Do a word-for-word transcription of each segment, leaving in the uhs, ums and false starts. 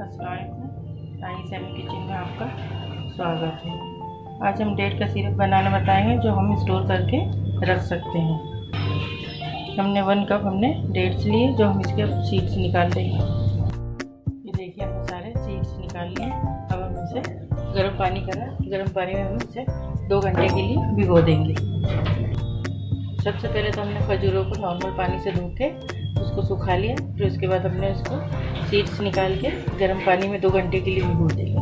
अस्सलाम वालेकुम। राही semi kitchen में आपका स्वागत है। आज हम डेट का सिरप बनाना बताएंगे जो हम स्टोर करके रख सकते हैं। हमने वन कप हमने डेट्स लिए जो हम इसके सीड्स निकाल देंगे। ये देखिए हमने सारे सीड्स निकाल लिए। अब हम इसे गर्म पानी करा गर्म पानी में हम इसे दो घंटे के लिए भिगो देंगे। सबसे पहले तो हमने खजूरों को नॉर्मल पानी से धो के उसको सुखा लिया, फिर उसके बाद हमने उसको सीड्स निकाल के गर्म पानी में दो घंटे के लिए भिगो देंगे।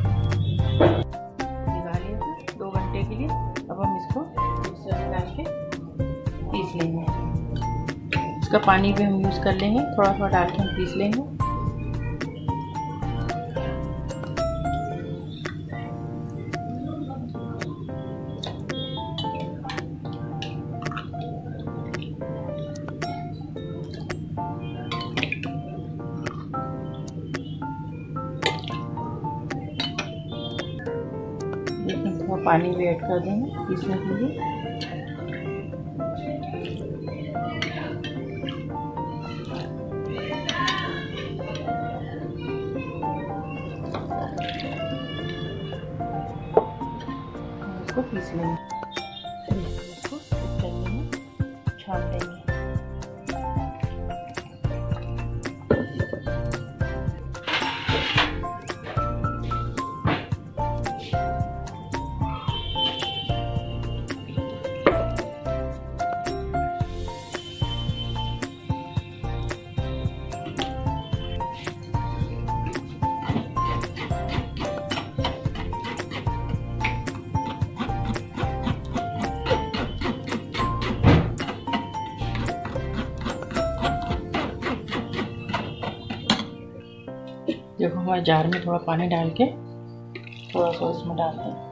भिगा लिया था दो घंटे के लिए। अब हम इसको मिक्सर में डाल के पीस लेंगे। इसका पानी भी हम यूज़ कर लेंगे, थोड़ा थोड़ा डाल के हम पीस लेंगे। लेकिन थोड़ा पानी भी ऐड कर देंगे पीसने के लिए। इसको पीस लेंगे, इसको छान लेंगे। देखो हमारे जार में थोड़ा पानी डाल के थोड़ा सा इसमें डालते हैं।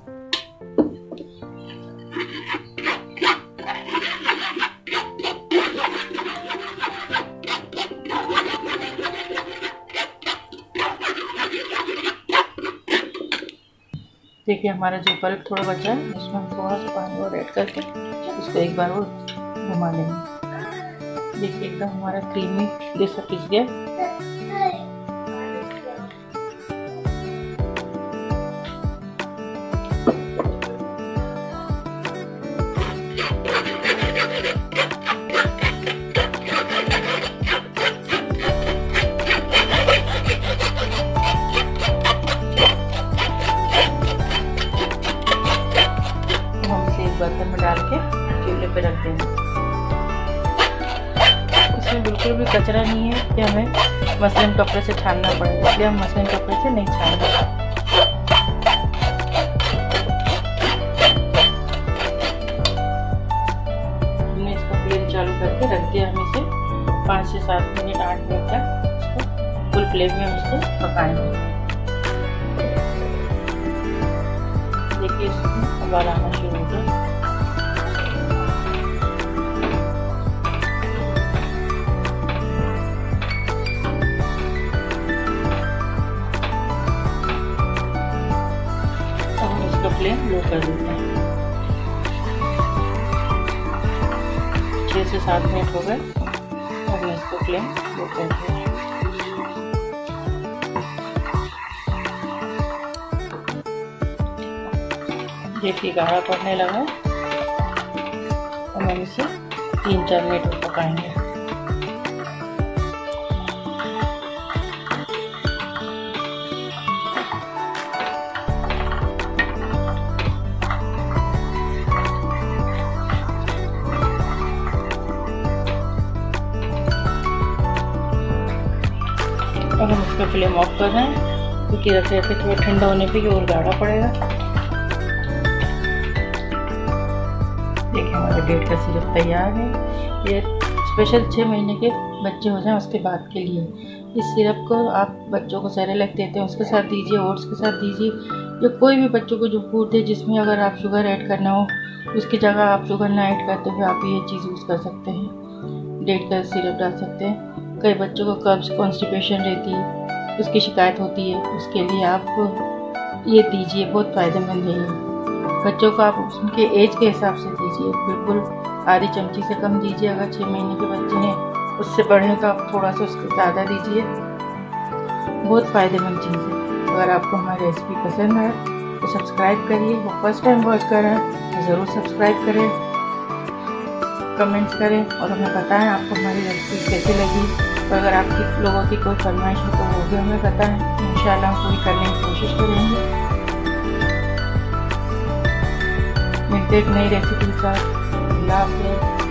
देखिए हमारा जो बल्ब थोड़ा बचा है इसमें हम थोड़ा सा पानी और ऐड करके इसको एक बार और घुमा लेंगे। देखिए एकदम हमारा क्रीमी जैसा पिस गया। बर्तन में डाल के चूल्हे पे रख देंगे। इसमें बिल्कुल भी कचरा नहीं है कि हमें मसलिन कपड़े से छानना पड़ेगा, इसलिए हम मसलिन कपड़े से नहीं छानेंगे। हमने इसको फ्लेम चालू करके रख दिया। हम इसे पाँच से सात मिनट आठ मिनट तक इसको फुल फ्लेम में हम इसको पकाएंगे। देखिए इसमें उबाल आना शुरू हो गया। फ्लेम लो कर देते हैं। छः से सात मिनट हो गए। अब मैं इसको फ्लेम लो कर देते हैं। देखिए गाढ़ा पड़ने लगा। अब हम इसे तीन चार मिनट पकाएंगे। अब हम इसका फ्लेम ऑफ कर रहे हैं क्योंकि रखे रखे थोड़ा ठंडा होने पे और गाढ़ा पड़ेगा। देखिए हमारा डेट का सिरप तैयार है। ये स्पेशल छः महीने के बच्चे हो जाएं उसके बाद के लिए। इस सिरप को आप बच्चों को सेरेलैक देते हैं उसके साथ दीजिए, ओट्स के साथ दीजिए, या कोई भी बच्चों को जो फूड दे जिसमें अगर आप शुगर ऐड करना हो उसकी जगह आप शुगर ना ऐड करते हुए आप ये चीज़ यूज़ कर सकते हैं। डेट का सिरप डाल सकते हैं। कई बच्चों को कब्ज कॉन्स्टिपेशन रहती है, उसकी शिकायत होती है, उसके लिए आप ये दीजिए, बहुत फ़ायदेमंद है ये। बच्चों को आप उनके एज के हिसाब से दीजिए, बिल्कुल आधी चमची से कम दीजिए। अगर छः महीने के बच्चे हैं, उससे बड़े हैं तो आप थोड़ा सा उसको ज़्यादा दीजिए। बहुत फ़ायदेमंद चीज़ है। अगर आपको हमारी रेसिपी पसंद आए तो सब्सक्राइब करिए। वो फर्स्ट टाइम वॉच कर रहे हैं तो ज़रूर सब्सक्राइब करें, कमेंट्स करें और हमें बताएं आपको हमारी रेसिपी कैसी लगी। तो अगर आपकी लोगों की कोई फरमाइश हो तो वो भी हमें बताएं, इंशाल्लाह हम पूरी करने की कोशिश करेंगे। मिलते एक नई रेसिपी के साथ। अल्लाह हाफ़िज़।